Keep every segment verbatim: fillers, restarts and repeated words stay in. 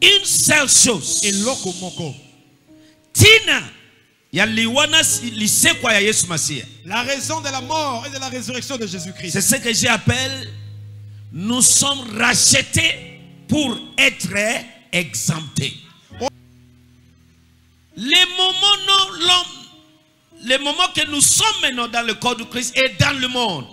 une seule chose. eloko moko. Tina ya liwana lisekwa ya Yesu Masia. La raison de la mort et de la résurrection de Jésus-Christ. C'est ce que j'appelle, nous sommes rachetés pour être exemptés. Les moments, non, l'homme, les moments que nous sommes maintenant dans le corps du Christ et dans le monde.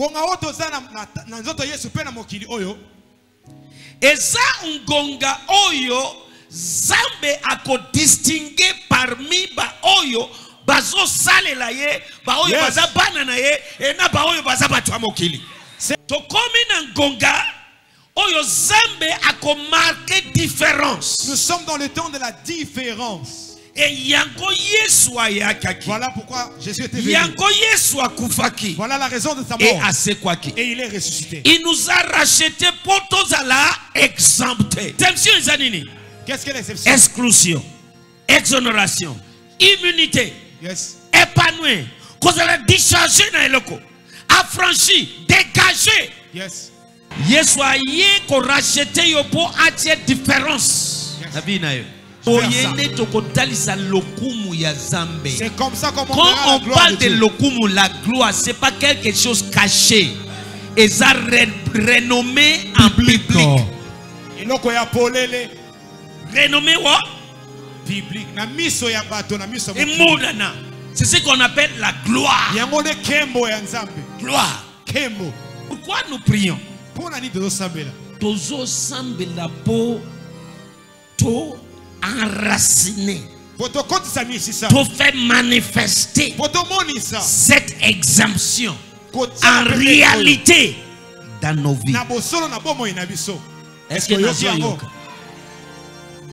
Eza ngonga oyo Zambe ako distinguer parmi ba oyo bazo sale la ye ba oyo baza bana na ye et na ba oyo baza batu mokili. To komi na ngonga oyo Zambe ako marquer différence. Nous sommes dans le temps de la différence. Et yango Yesu ayakaki. Voilà pourquoi Jésus était venu. Yango Yesu akufaki. Voilà la raison de sa mort. Et asekwaki. Et il est ressuscité. Il nous a racheté pour tous à la exemptés. Exemption zanini. Qu'est-ce que l'exception? Exclusion, exonération, immunité, yes. Épanoui, cause la décharger na eloko, affranchi, dégagé. Yes. Yesu aye ko racheter yo pour attirer différence. Yes. La vie na yo. C'est comme ça qu'on quand on parle de, de lokumu, la gloire, c'est pas quelque chose caché. Et ça renommé en public. Renommé quoi? Public. C'est ce qu'on appelle la gloire. Gloire. Pourquoi nous prions? Tozo sambela po to enraciné pour faire manifester cette exemption en réalité dans nos vies. Est-ce que nous avons